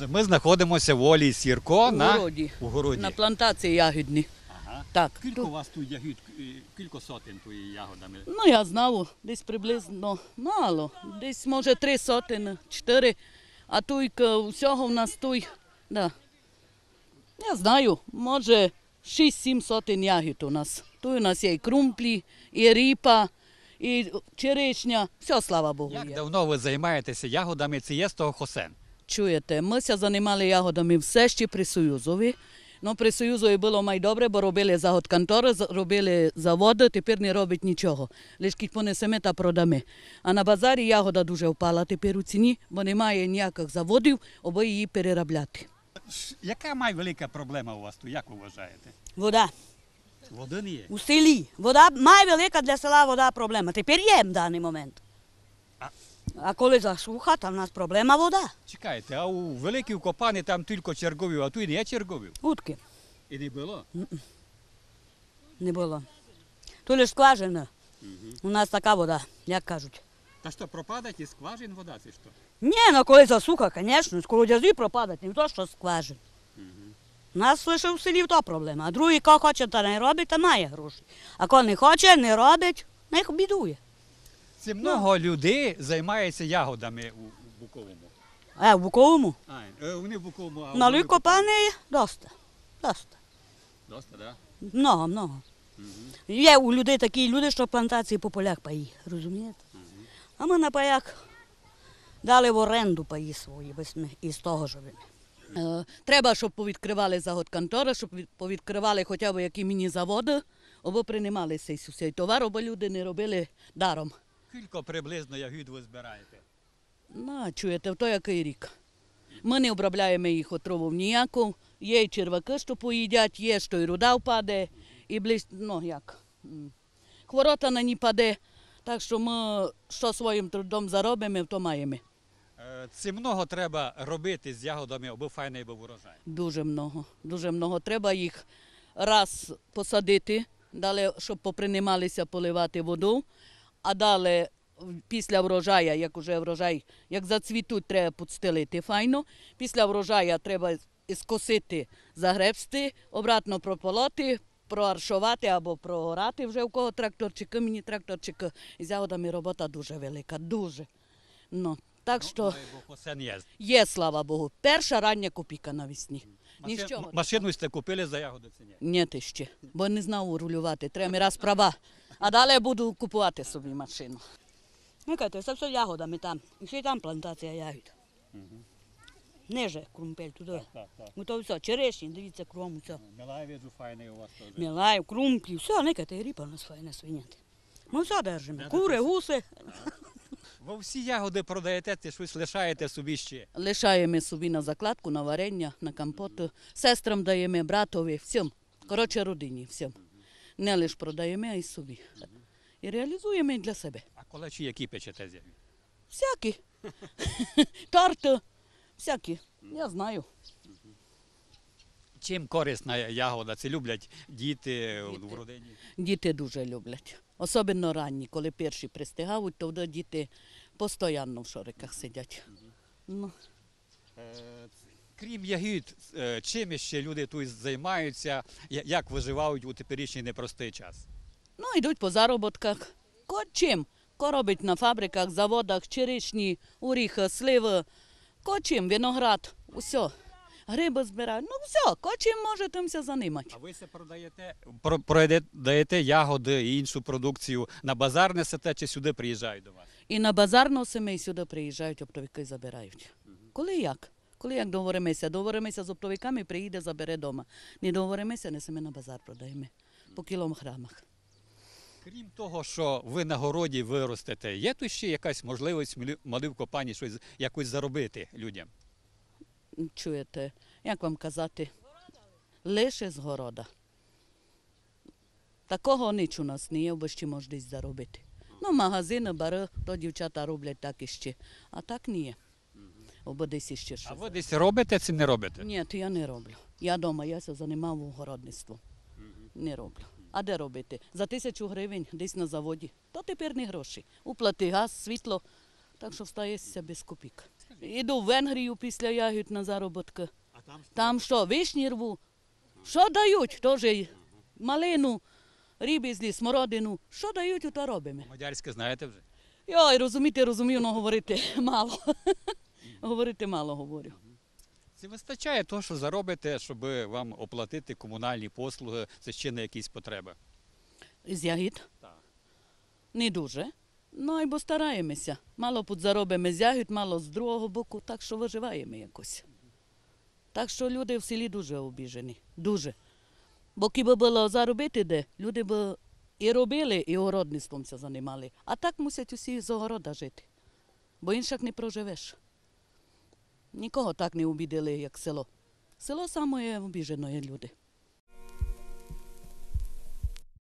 Ми знаходимося в Олі Сірко У городі. На городі. плантації ягідні. Ага. Так. Скільки у вас тут ягід, кілько сотень тут ягодами? Ну, я знав, десь приблизно мало. Десь, може, 3 сотні, 4. А туйка, усього в нас туй, да. Я знаю, може, 6-7 сотень ягід у нас. Тут у нас є і крумплі, і ріпа, і черешня. Все, слава Богу, Як є. давно ви займаєтеся ягодами цієстого Хосен? Чуєте, ми ся займали ягодами все ще при Союзові. Ну, при Союзові було майдобре, бо робили заготконтори, робили заводи, тепер не робить нічого. Лише понесемо та продамо. А на базарі ягода дуже впала тепер у ціні, бо немає ніяких заводів, аби її переробляти. Яка найвелика проблема у вас тут, як ви вважаєте? Вода. Води не є. У селі. Вода найвелика для села вода проблема. Тепер є в даний момент. А коли засуха, там в нас проблема вода. Чекайте, а у Великій Копані там тільки черговів, а тут не є черговів? Утки І не було? не було. То лише скважина. У нас така вода, як кажуть. Та що, пропадать із скважин вода, чи що? Ні, ну коли засуха, звісно, з колодязі пропадать, не то, що скважин. У нас лише в селі то проблема. А другий, хто хоче, та не робить, та має гроші. А хто не хоче, не робить, нехай бідує. Це много людей займається ягодами у Буковому. А в Буковому? Вони в Буковому, а На Великій Копані доста. Доста. Доста, да? Много. Є у людей такі люди, що плантації по полях паї, розумієте? А ми на паях дали в оренду паї свої, із того живемо. Треба, щоб повідкривали заготконтори, щоб повідкривали хоча б які міні-заводи, або приймалися із усієї товару, бо люди не робили даром. Скільки приблизно ягід ви збираєте? Ну, чуєте, в той який рік. Ми не обробляємо їх отрову ніяку. Є і черваки, що поїдять, є, що і руда впаде, і ну як, хворота на ній паде. Так що ми, що своїм трудом заробимо, то маємо. Це много треба робити з ягодами, аби файний був урожай. Дуже много, дуже много. Треба їх раз посадити, далі, щоб поприймалися поливати воду, а далі після врожаю, як уже врожай, як зацвітуть, треба підстелити файно. Після врожаю треба скосити, загребсти, обратно прополоти, проаршувати або прогорати вже у кого тракторчики, міні-тракторчики. З ягодами робота дуже велика, дуже. Ну, так що Хосен є. є, слава Богу, перша рання копійка навесні. Нічого. Машину сте купили за ягоди чи ні? Ні, ти ще, бо не знав рулювати, треба раз права. А далі я буду купувати собі машину. Ну, кажете, це все ягодами там. І ще й там плантація ягід. Ниже крумпель туди. Так. Ну то все, черешні, дивіться, кругом все. Милай виджу файний у вас теж. Мілай, крумплі, все, не кажете, ріпа у нас файна свиняти. Ми все держимо. Кури, гуси. Ви всі ягоди продаєте, чи щось лишаєте собі ще? Лишаємо собі на закладку, на варення, на компот. Сестрам даємо, братові, всім. Коротше, родині, всім. Не лише продаємо, а й собі. І реалізуємо для себе. А колечі які печете з ягід? Всякі. Торти, всякі. Я знаю. Чим корисна ягода? Це люблять діти в родині? Діти дуже люблять. Особливо ранні, коли перші пристигають, то діти постійно в шориках сидять. Ну. Крім ягід, чим ще люди тут займаються, як виживають у теперішній непростий час? Ну, йдуть по заробітках. Чим? Ко робить на фабриках, заводах, черешні, оріхи, сливи. Чим? Виноград, усе. Гриби збирають. Ну все, чим може тимся займати. А ви це продаєте ягоди і іншу продукцію на базар несете, чи сюди приїжджають до вас? І на базар носимо, і сюди приїжджають, оптовики забирають. Коли як? Коли як договоримося з оптовиками, приїде, забере вдома. Не договоримося, несемо на базар, продаємо по кілограмах. Крім того, що ви на городі виростете, є тут ще якась можливість в Копані щось якось заробити людям? Чуєте, як вам казати, лише з города. Такого ніч у нас не є, бо ще може десь заробити. Ну, магазини, бари, то дівчата роблять так іще, а так не є. Або десь іще щось. А ви десь робите чи не робите? Ні, я не роблю. Я вдома, я се займав городництвом. Не роблю. А де робити? За 1000 гривень десь на заводі. То тепер не гроші. Уплати газ, світло, так що встається без копійок. Іду в Венгрію після ягід на заробітки. А там Там що, вишні рву? Що дають? Теж малину, рібізлі, смородину. Що дають, то робимо. мадярське знаєте вже? Йой, розумію, але говорити мало. Говорити мало говорю. Це вистачає того, що заробите, щоб вам оплатити комунальні послуги, це ще не якісь потреби. З ягід? Так. Не дуже. Ну, бо стараємося. Мало підзаробимо з ягід, мало з другого боку, так що виживаємо якось. Так що люди в селі дуже обіжені. Дуже. Бо кіби було заробити де, люди б і робили, і городництвом це займали. А так мусять усі з огорода жити. Бо іншак не проживеш. Нікого так не обідали, як село. Село саме обіжене люди.